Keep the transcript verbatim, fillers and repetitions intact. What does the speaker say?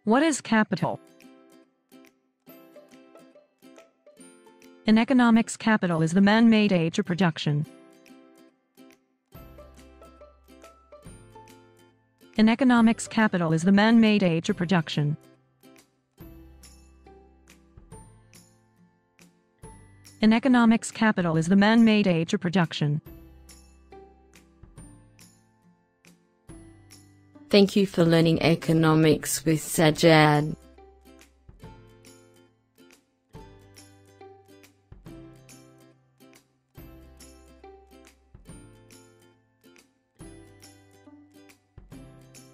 What is capital? In economics, capital is the man-made aid to production. In economics, capital is the man-made aid to production. In economics, capital is the man-made aid to production. Thank you for learning economics with Sajjad.